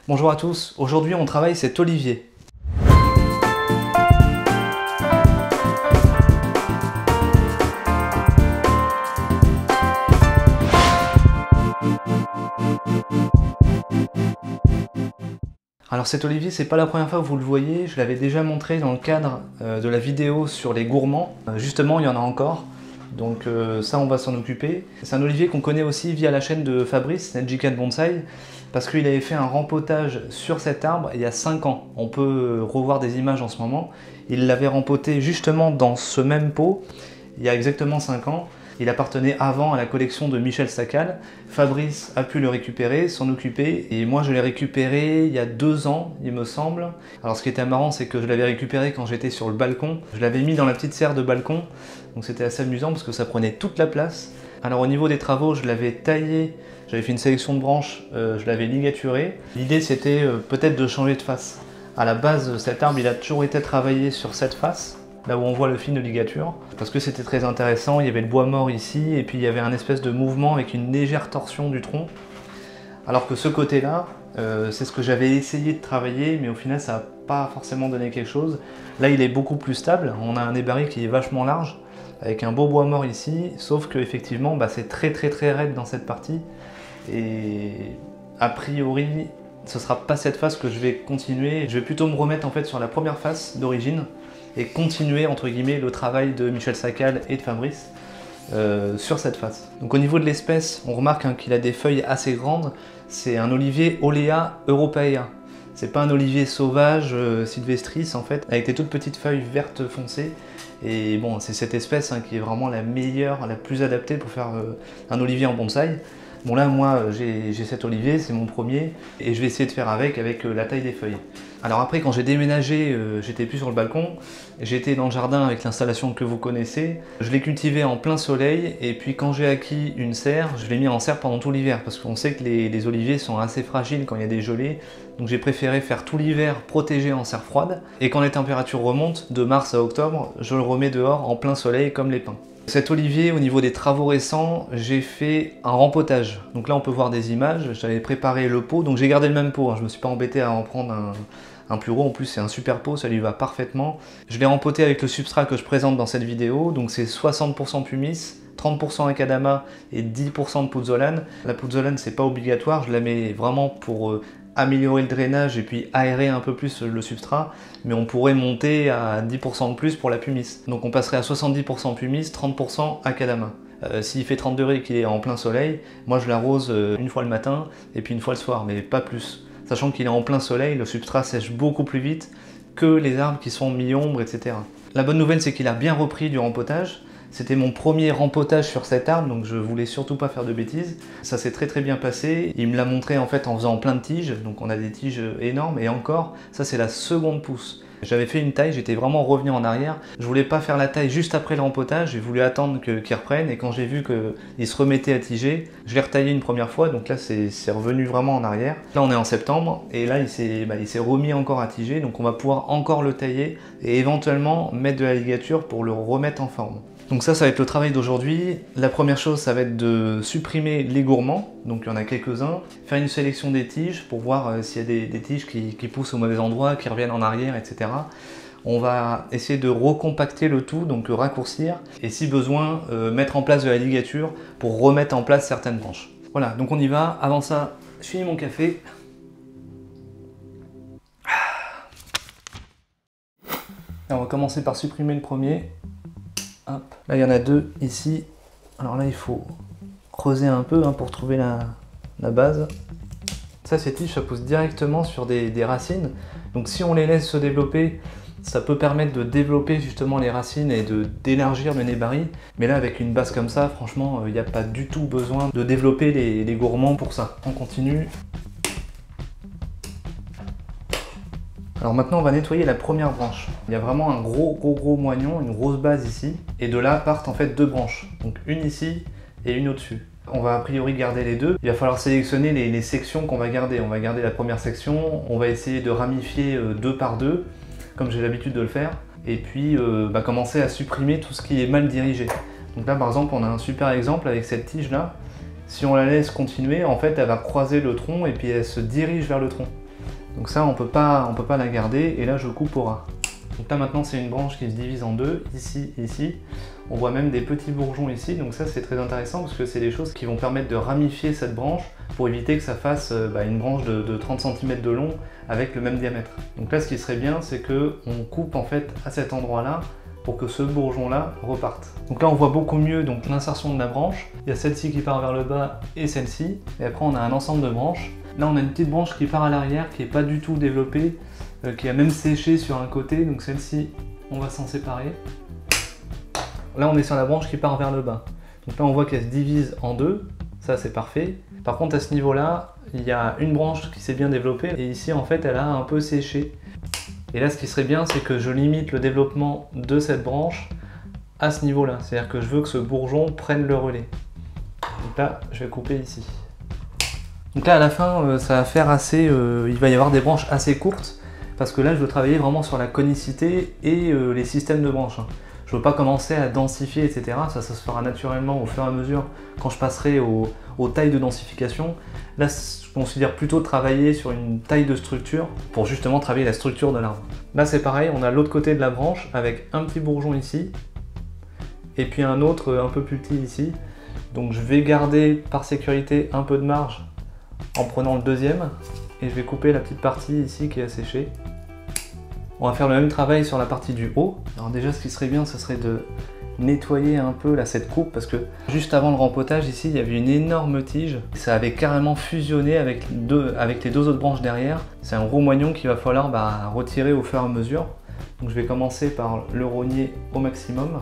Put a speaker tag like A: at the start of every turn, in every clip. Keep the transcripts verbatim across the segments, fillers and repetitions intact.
A: Bonjour à tous, aujourd'hui on travaille cet olivier. Alors cet olivier, c'est pas la première fois que vous le voyez, je l'avais déjà montré dans le cadre euh, de la vidéo sur les gourmands. Euh, justement, il y en a encore, donc euh, ça on va s'en occuper. C'est un olivier qu'on connaît aussi via la chaîne de Fabrice, Nejikan Bonsai, parce qu'il avait fait un rempotage sur cet arbre il y a cinq ans. On peut revoir des images en ce moment. Il l'avait rempoté justement dans ce même pot, il y a exactement cinq ans. Il appartenait avant à la collection de Michel Sacal. Fabrice a pu le récupérer, s'en occuper, et moi je l'ai récupéré il y a deux ans, il me semble. Alors ce qui était marrant, c'est que je l'avais récupéré quand j'étais sur le balcon. Je l'avais mis dans la petite serre de balcon, donc c'était assez amusant parce que ça prenait toute la place. Alors au niveau des travaux, je l'avais taillé, j'avais fait une sélection de branches, euh, je l'avais ligaturé. L'idée c'était euh, peut-être de changer de face. À la base, cet arbre, il a toujours été travaillé sur cette face, là où on voit le fil de ligature, parce que c'était très intéressant. Il y avait le bois mort ici, et puis il y avait un espèce de mouvement avec une légère torsion du tronc. Alors que ce côté-là, euh, c'est ce que j'avais essayé de travailler, mais au final ça n'a pas forcément donné quelque chose. Là il est beaucoup plus stable, on a un nébari qui est vachement large, avec un beau bois mort ici, sauf que effectivement bah, c'est très très très raide dans cette partie, et a priori ce sera pas cette face que je vais continuer. Je vais plutôt me remettre en fait sur la première face d'origine, et continuer entre guillemets le travail de Michel Sacal et de Fabrice euh, sur cette face. Donc au niveau de l'espèce, on remarque hein, qu'il a des feuilles assez grandes. C'est un olivier Olea europaea. C'est pas un olivier sauvage euh, sylvestris en fait, avec des toutes petites feuilles vertes foncées. Et bon, c'est cette espèce hein, qui est vraiment la meilleure, la plus adaptée pour faire euh, un olivier en bonsaï. Bon là moi j'ai cet olivier, c'est mon premier, et je vais essayer de faire avec, avec euh, la taille des feuilles. Alors après quand j'ai déménagé, euh, j'étais plus sur le balcon, j'étais dans le jardin avec l'installation que vous connaissez. Je l'ai cultivé en plein soleil, et puis quand j'ai acquis une serre, je l'ai mis en serre pendant tout l'hiver, parce qu'on sait que les, les oliviers sont assez fragiles quand il y a des gelées, donc j'ai préféré faire tout l'hiver protégé en serre froide, et quand les températures remontent, de mars à octobre, je le remets dehors en plein soleil comme les pins. Cet olivier, au niveau des travaux récents, j'ai fait un rempotage. Donc là on peut voir des images, j'avais préparé le pot, donc j'ai gardé le même pot, hein. Je me suis pas embêté à en prendre un, un plus gros, en plus c'est un super pot, ça lui va parfaitement. Je l'ai rempoté avec le substrat que je présente dans cette vidéo, donc c'est soixante pour cent pumice, trente pour cent akadama et dix pour cent de pouzzolane. La pouzzolane c'est pas obligatoire, je la mets vraiment pour euh, améliorer le drainage et puis aérer un peu plus le substrat, mais on pourrait monter à dix pour cent de plus pour la pumice. Donc on passerait à soixante-dix pour cent pumice, trente pour cent akadama. Euh, S'il fait trente degrés et qu'il est en plein soleil, moi je l'arrose une fois le matin et puis une fois le soir, mais pas plus. Sachant qu'il est en plein soleil, le substrat sèche beaucoup plus vite que les arbres qui sont mi-ombre, et cetera. La bonne nouvelle c'est qu'il a bien repris du rempotage. C'était mon premier rempotage sur cet arbre, donc je voulais surtout pas faire de bêtises. Ça s'est très très bien passé. Il me l'a montré en fait en faisant plein de tiges, donc on a des tiges énormes, et encore, ça c'est la seconde pousse. J'avais fait une taille, j'étais vraiment revenu en arrière. Je voulais pas faire la taille juste après le rempotage, j'ai voulu attendre qu'il reprenne, et quand j'ai vu qu'il se remettait à tiger, je l'ai retaillé une première fois, donc là c'est revenu vraiment en arrière. Là on est en septembre, et là il s'est bah, remis encore à tiger, donc on va pouvoir encore le tailler, et éventuellement mettre de la ligature pour le remettre en forme. Donc ça, ça va être le travail d'aujourd'hui. La première chose, ça va être de supprimer les gourmands, donc il y en a quelques-uns, faire une sélection des tiges pour voir euh, s'il y a des, des tiges qui, qui poussent au mauvais endroit, qui reviennent en arrière, et cetera. On va essayer de recompacter le tout, donc raccourcir, et si besoin, euh, mettre en place de la ligature pour remettre en place certaines branches. Voilà, donc on y va. Avant ça, je finis mon café. Alors, on va commencer par supprimer le premier. Hop. Là il y en a deux ici, alors là il faut creuser un peu hein, pour trouver la, la base. Ça, ces tiges ça pousse directement sur des, des racines, donc si on les laisse se développer, ça peut permettre de développer justement les racines et de d'élargir le nébari. Mais là avec une base comme ça, franchement il n'y a pas du tout besoin de développer les, les gourmands pour ça. On continue. Alors maintenant on va nettoyer la première branche. Il y a vraiment un gros gros gros moignon, une grosse base ici, et de là partent en fait deux branches, donc une ici et une au-dessus. On va a priori garder les deux. Il va falloir sélectionner les, les sections qu'on va garder. On va garder la première section, on va essayer de ramifier euh, deux par deux, comme j'ai l'habitude de le faire, et puis euh, bah, commencer à supprimer tout ce qui est mal dirigé. Donc là par exemple on a un super exemple avec cette tige là. Si on la laisse continuer, en fait elle va croiser le tronc et puis elle se dirige vers le tronc. Donc ça, on peut pas, on peut pas la garder, et là je coupe au ras. Donc là maintenant c'est une branche qui se divise en deux, ici, ici. On voit même des petits bourgeons ici, donc ça c'est très intéressant parce que c'est des choses qui vont permettre de ramifier cette branche pour éviter que ça fasse bah, une branche de, de trente centimètres de long avec le même diamètre. Donc là ce qui serait bien, c'est qu'on coupe en fait à cet endroit-là pour que ce bourgeon-là reparte. Donc là on voit beaucoup mieux donc l'insertion de la branche. Il y a celle-ci qui part vers le bas et celle-ci, et après on a un ensemble de branches. Là on a une petite branche qui part à l'arrière, qui n'est pas du tout développée, euh, qui a même séché sur un côté, donc celle-ci on va s'en séparer. Là on est sur la branche qui part vers le bas. Donc là on voit qu'elle se divise en deux, ça c'est parfait. Par contre à ce niveau-là, il y a une branche qui s'est bien développée et ici en fait elle a un peu séché. Et là ce qui serait bien c'est que je limite le développement de cette branche à ce niveau-là. C'est-à-dire que je veux que ce bourgeon prenne le relais. Donc là je vais couper ici. Donc là à la fin euh, ça va faire assez, euh, il va y avoir des branches assez courtes parce que là je veux travailler vraiment sur la conicité et euh, les systèmes de branches. Hein. Je ne veux pas commencer à densifier, et cetera. Ça, ça se fera naturellement au fur et à mesure quand je passerai au, aux tailles de densification. Là, je considère plutôt travailler sur une taille de structure pour justement travailler la structure de l'arbre. Là, c'est pareil, on a l'autre côté de la branche avec un petit bourgeon ici et puis un autre un peu plus petit ici. Donc, je vais garder par sécurité un peu de marge en prenant le deuxième et je vais couper la petite partie ici qui est asséchée. On va faire le même travail sur la partie du haut. Alors déjà ce qui serait bien ce serait de nettoyer un peu là cette coupe parce que juste avant le rempotage ici il y avait une énorme tige. Ça avait carrément fusionné avec, deux, avec les deux autres branches derrière. C'est un gros moignon qu'il va falloir bah, retirer au fur et à mesure. Donc je vais commencer par le rogner au maximum.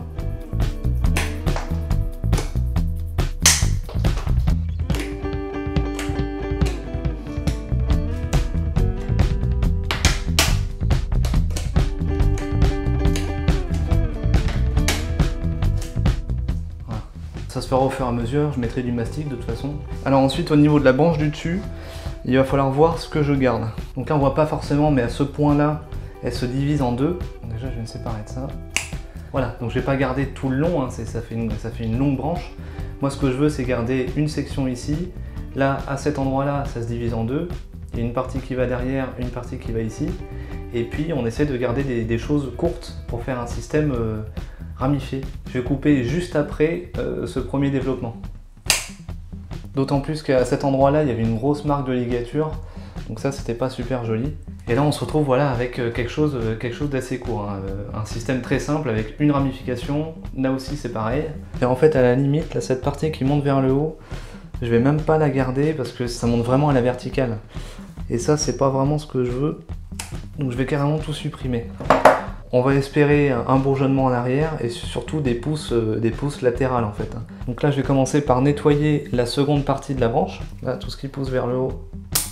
A: Ça se fera au fur et à mesure, je mettrai du mastic de toute façon. Alors ensuite au niveau de la branche du dessus, il va falloir voir ce que je garde. Donc là on voit pas forcément, mais à ce point là, elle se divise en deux. Donc déjà je vais me séparer de ça. Voilà, donc je vais pas garder tout le long, hein, ça, fait une, ça fait une longue branche. Moi ce que je veux c'est garder une section ici. Là à cet endroit là, ça se divise en deux. Il y a une partie qui va derrière, une partie qui va ici. Et puis on essaie de garder des, des choses courtes pour faire un système euh, ramifié. Je vais couper juste après euh, ce premier développement. D'autant plus qu'à cet endroit-là, il y avait une grosse marque de ligature. Donc ça, c'était pas super joli. Et là, on se retrouve voilà, avec quelque chose, quelque chose d'assez court. Hein. Un système très simple avec une ramification. Là aussi, c'est pareil. Et en fait, à la limite, là, cette partie qui monte vers le haut, je vais même pas la garder parce que ça monte vraiment à la verticale. Et ça, c'est pas vraiment ce que je veux. Donc je vais carrément tout supprimer. On va espérer un bourgeonnement en arrière et surtout des pousses, euh, des pousses latérales en fait. Donc là je vais commencer par nettoyer la seconde partie de la branche, là tout ce qui pousse vers le haut.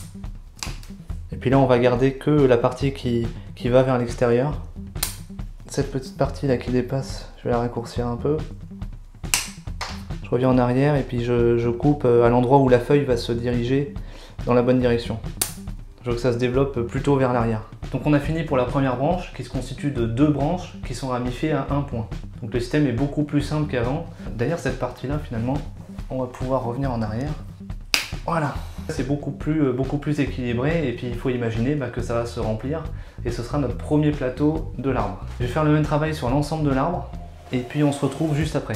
A: Et puis là on va garder que la partie qui, qui va vers l'extérieur. Cette petite partie là qui dépasse, je vais la raccourcir un peu. Je reviens en arrière et puis je, je coupe à l'endroit où la feuille va se diriger dans la bonne direction. Je veux que ça se développe plutôt vers l'arrière. Donc on a fini pour la première branche qui se constitue de deux branches qui sont ramifiées à un point. Donc le système est beaucoup plus simple qu'avant. D'ailleurs cette partie-là finalement, on va pouvoir revenir en arrière. Voilà, c'est beaucoup plus, beaucoup plus équilibré et puis il faut imaginer bah, que ça va se remplir et ce sera notre premier plateau de l'arbre. Je vais faire le même travail sur l'ensemble de l'arbre et puis on se retrouve juste après.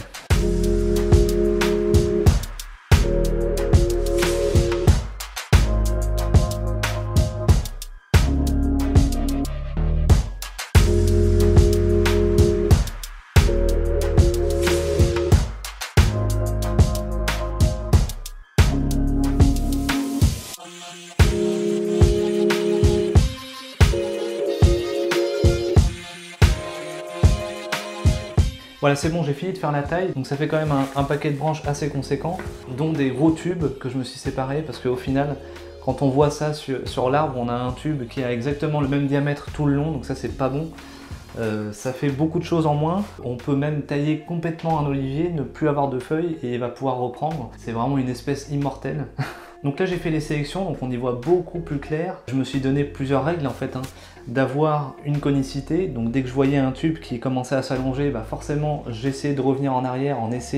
A: Voilà, c'est bon, j'ai fini de faire la taille, donc ça fait quand même un, un paquet de branches assez conséquent, dont des gros tubes que je me suis séparés, parce qu'au final, quand on voit ça sur, sur l'arbre, on a un tube qui a exactement le même diamètre tout le long, donc ça c'est pas bon. Euh, ça fait beaucoup de choses en moins. On peut même tailler complètement un olivier, ne plus avoir de feuilles et il va pouvoir reprendre. C'est vraiment une espèce immortelle. Donc là j'ai fait les sélections, donc on y voit beaucoup plus clair. Je me suis donné plusieurs règles en fait, hein, d'avoir une conicité. Donc dès que je voyais un tube qui commençait à s'allonger, bah forcément j'essayais de revenir en arrière en essayant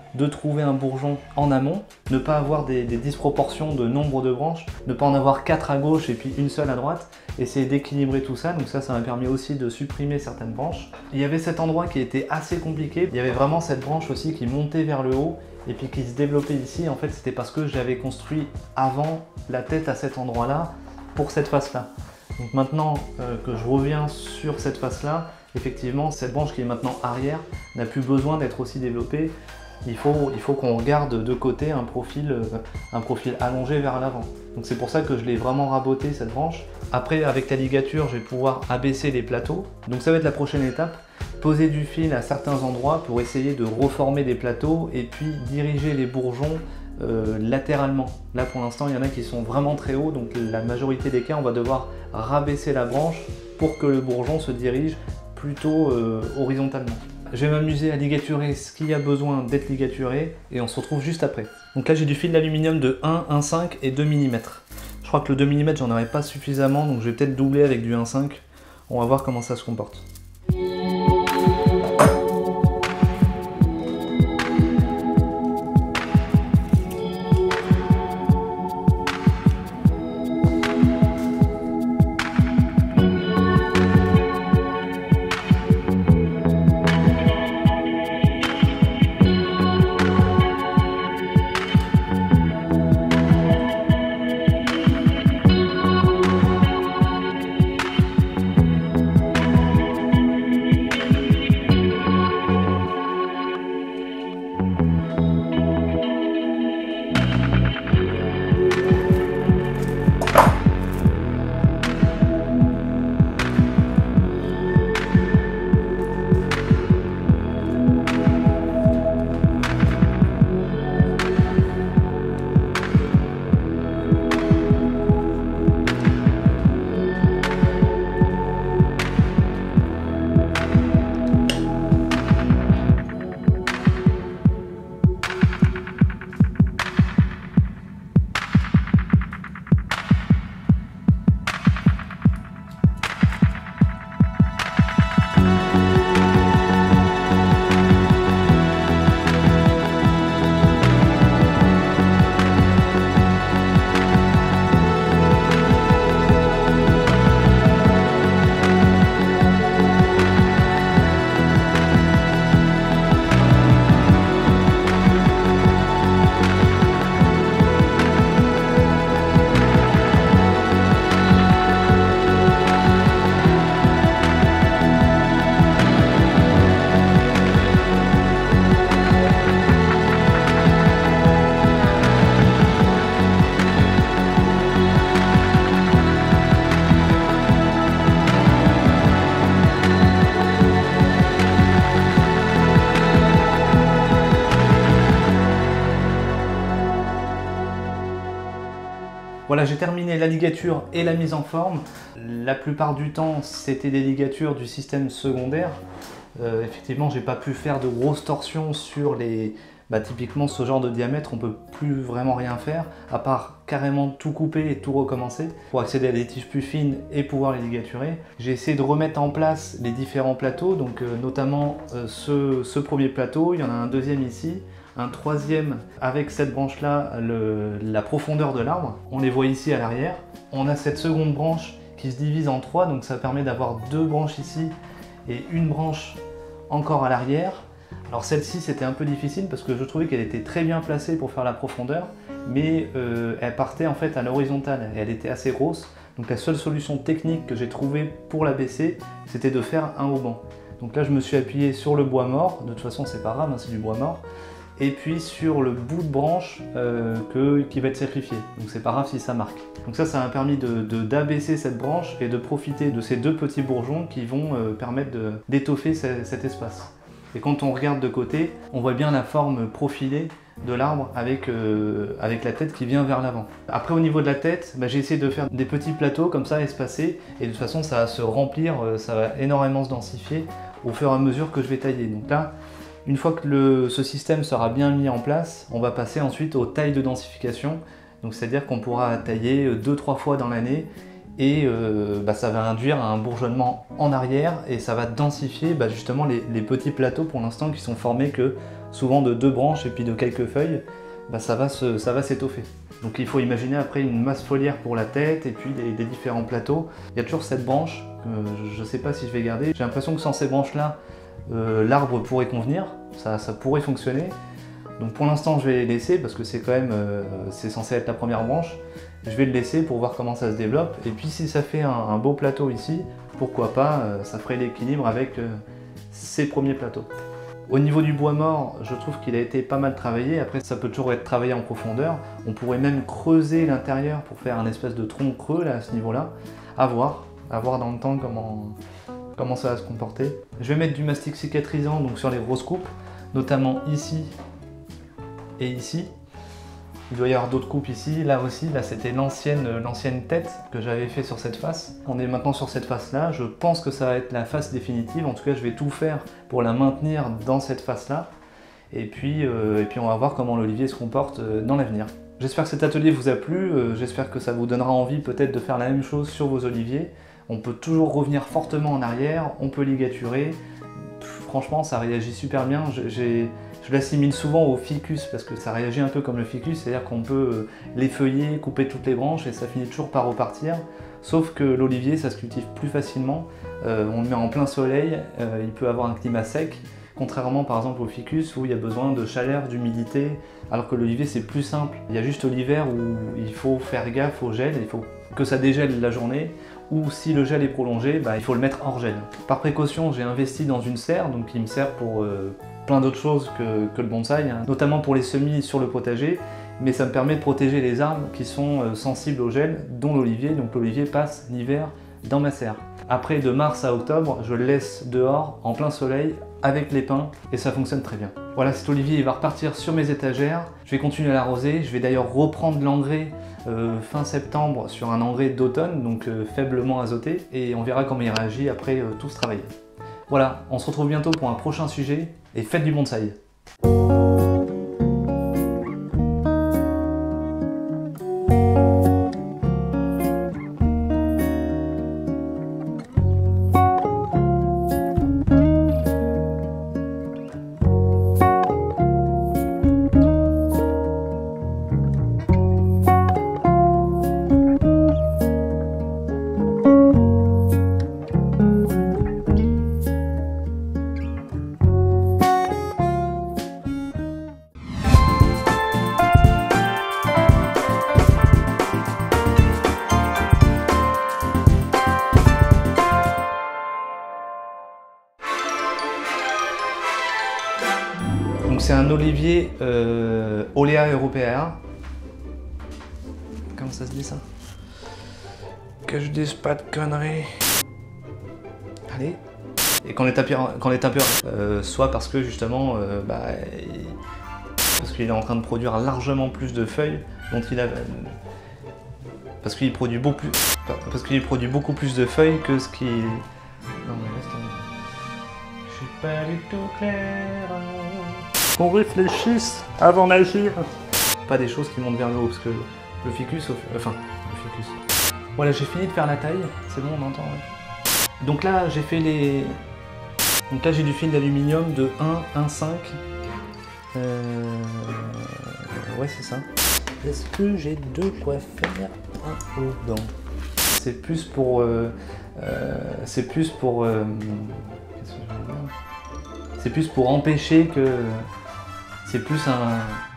A: de trouver un bourgeon en amont, ne pas avoir des, des disproportions de nombre de branches, ne pas en avoir quatre à gauche et puis une seule à droite, essayer d'équilibrer tout ça, donc ça, ça m'a permis aussi de supprimer certaines branches. Il y avait cet endroit qui était assez compliqué, il y avait vraiment cette branche aussi qui montait vers le haut et puis qui se développait ici. En fait, c'était parce que j'avais construit avant la tête à cet endroit-là pour cette face-là. Donc maintenant euh, que je reviens sur cette face-là, effectivement, cette branche qui est maintenant arrière n'a plus besoin d'être aussi développée. Il faut, il faut qu'on regarde de côté un profil, euh, un profil allongé vers l'avant. Donc c'est pour ça que je l'ai vraiment raboté cette branche. Après, avec la ligature, je vais pouvoir abaisser les plateaux. Donc ça va être la prochaine étape. Poser du fil à certains endroits pour essayer de reformer des plateaux et puis diriger les bourgeons euh, latéralement. Là pour l'instant, il y en a qui sont vraiment très hauts, donc la majorité des cas, on va devoir rabaisser la branche pour que le bourgeon se dirige plutôt euh, horizontalement. Je vais m'amuser à ligaturer ce qui a besoin d'être ligaturé et on se retrouve juste après. Donc là j'ai du fil d'aluminium de un, un virgule cinq et deux millimètres. Je crois que le deux millimètres j'en aurais pas suffisamment, donc je vais peut-être doubler avec du un virgule cinq. On va voir comment ça se comporte. Voilà, j'ai terminé la ligature et la mise en forme. La plupart du temps, c'était des ligatures du système secondaire. Euh, effectivement, j'ai pas pu faire de grosses torsions sur les... Bah, typiquement, ce genre de diamètre, on peut plus vraiment rien faire, à part carrément tout couper et tout recommencer pour accéder à des tiges plus fines et pouvoir les ligaturer. J'ai essayé de remettre en place les différents plateaux, donc euh, notamment euh, ce, ce premier plateau, il y en a un deuxième ici, un troisième avec cette branche-là, la profondeur de l'arbre. On les voit ici à l'arrière. On a cette seconde branche qui se divise en trois, donc ça permet d'avoir deux branches ici et une branche encore à l'arrière. Alors celle-ci c'était un peu difficile parce que je trouvais qu'elle était très bien placée pour faire la profondeur, mais euh, elle partait en fait à l'horizontale et elle était assez grosse. Donc la seule solution technique que j'ai trouvée pour la baisser, c'était de faire un haubans. Donc là je me suis appuyé sur le bois mort, de toute façon c'est pas grave, hein, c'est du bois mort, et puis sur le bout de branche euh, que, qui va être sacrifié. Donc c'est pas grave si ça marque. Donc ça, ça m'a permis de, de, d'abaisser cette branche et de profiter de ces deux petits bourgeons qui vont euh, permettre d'étoffer cet espace. Et quand on regarde de côté, on voit bien la forme profilée de l'arbre avec, euh, avec la tête qui vient vers l'avant. Après au niveau de la tête, bah, j'ai essayé de faire des petits plateaux comme ça espacés et de toute façon ça va se remplir, ça va énormément se densifier au fur et à mesure que je vais tailler. Donc là, une fois que le, ce système sera bien mis en place, on va passer ensuite aux tailles de densification. Donc c'est-à-dire qu'on pourra tailler deux trois fois dans l'année et euh, bah, ça va induire un bourgeonnement en arrière et ça va densifier bah, justement les, les petits plateaux pour l'instant qui sont formés que souvent de deux branches et puis de quelques feuilles, bah ça va se, ça va s'étoffer. Donc il faut imaginer après une masse foliaire pour la tête et puis des, des différents plateaux. Il y a toujours cette branche, euh, je ne sais pas si je vais garder. J'ai l'impression que sans ces branches-là, euh, l'arbre pourrait convenir, ça, ça pourrait fonctionner. Donc pour l'instant je vais les laisser parce que c'est quand même, euh, c'est censé être la première branche. Je vais le laisser pour voir comment ça se développe. Et puis si ça fait un, un beau plateau ici, pourquoi pas, euh, ça ferait l'équilibre avec euh, ces premiers plateaux. Au niveau du bois mort, je trouve qu'il a été pas mal travaillé. Après, ça peut toujours être travaillé en profondeur. On pourrait même creuser l'intérieur pour faire un espèce de tronc creux là, à ce niveau-là. À voir, à voir dans le temps comment, comment ça va se comporter. Je vais mettre du mastic cicatrisant donc sur les grosses coupes, notamment ici et ici. Il doit y avoir d'autres coupes ici, là aussi. Là, c'était l'ancienne l'ancienne tête que j'avais fait sur cette face. On est maintenant sur cette face-là. Je pense que ça va être la face définitive. En tout cas, je vais tout faire pour la maintenir dans cette face-là. Et puis, euh, et puis, on va voir comment l'olivier se comporte dans l'avenir. J'espère que cet atelier vous a plu. Euh, J'espère que ça vous donnera envie peut-être de faire la même chose sur vos oliviers. On peut toujours revenir fortement en arrière. On peut ligaturer. Pff, franchement, ça réagit super bien. J'ai... Je l'assimile souvent au ficus parce que ça réagit un peu comme le ficus, c'est-à-dire qu'on peut l'effeuiller, couper toutes les branches et ça finit toujours par repartir. Sauf que l'olivier, ça se cultive plus facilement, euh, on le met en plein soleil, euh, il peut avoir un climat sec, contrairement par exemple au ficus où il y a besoin de chaleur, d'humidité, alors que l'olivier c'est plus simple. Il y a juste l'hiver où il faut faire gaffe au gel, il faut que ça dégèle la journée, ou si le gel est prolongé, bah, il faut le mettre hors gel. Par précaution, j'ai investi dans une serre, donc qui me sert pour euh, plein d'autres choses que, que le bonsaï, hein, notamment pour les semis sur le potager, mais ça me permet de protéger les arbres qui sont euh, sensibles au gel, dont l'olivier, donc l'olivier passe l'hiver dans ma serre. Après, de mars à octobre, je le laisse dehors, en plein soleil, avec les pins, et ça fonctionne très bien. Voilà, cet olivier il va repartir sur mes étagères, je vais continuer à l'arroser, je vais d'ailleurs reprendre l'engrais euh, fin septembre sur un engrais d'automne, donc euh, faiblement azoté, et on verra comment il réagit après euh, tout ce travail. Voilà, on se retrouve bientôt pour un prochain sujet, et faites du bonsaï. C'est un olivier euh, Olea europea. Comment ça se dit ça? Que je dise pas de conneries. Allez. Et qu'on est tapé, qu'on est tapé euh, soit parce que justement, euh, bah, il... parce qu'il est en train de produire largement plus de feuilles dont il a, parce qu'il produit beaucoup, parce qu'il produit beaucoup plus de feuilles que ce qui. Non mais laisse tomber. Je suis pas du tout clair. Qu'on réfléchisse avant d'agir. Pas des choses qui montent vers le haut, parce que le ficus, enfin, le ficus. Voilà, j'ai fini de faire la taille, c'est bon, on entend, ouais. Donc là, j'ai fait les... Donc là, j'ai du fil d'aluminium de un, un, cinq. Euh... Ouais, c'est ça. Est-ce que j'ai de quoi faire un haut-dent? C'est plus pour... Euh... Euh... C'est plus pour... Euh... Qu'est-ce que je veux dire? C'est plus pour empêcher que... C'est plus un,